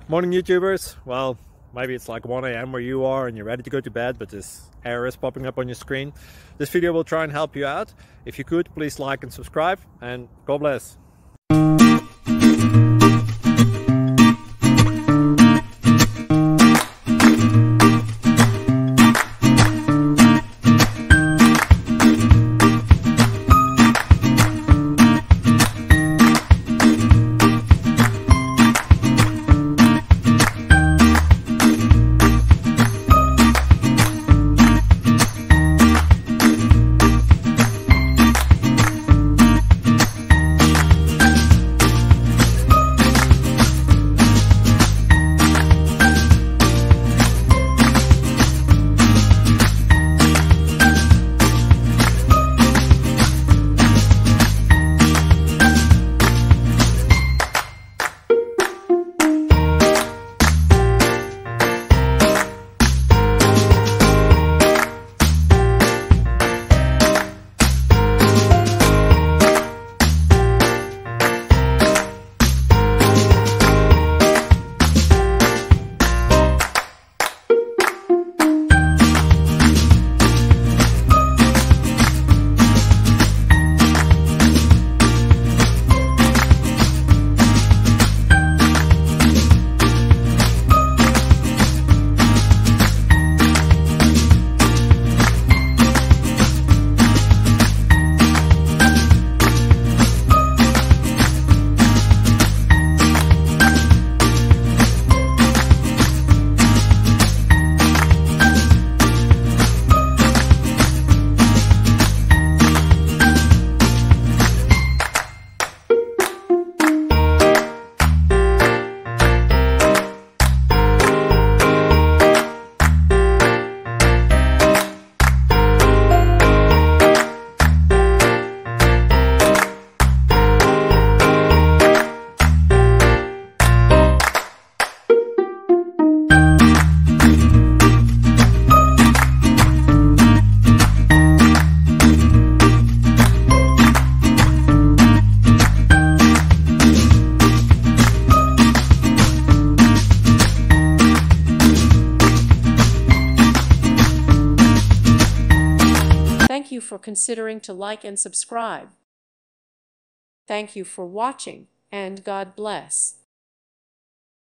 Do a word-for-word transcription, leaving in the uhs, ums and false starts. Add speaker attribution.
Speaker 1: Morning YouTubers. Well, maybe it's like one A M where you are and you're ready to go to bed, but this error is popping up on your screen. This video will try and help you out. If you could, please like and subscribe, and God bless.
Speaker 2: Thank you for considering to like and subscribe. Thank you for watching, and God bless.